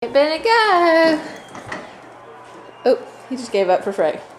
Bennett, go! Oh, he just gave up for Frey.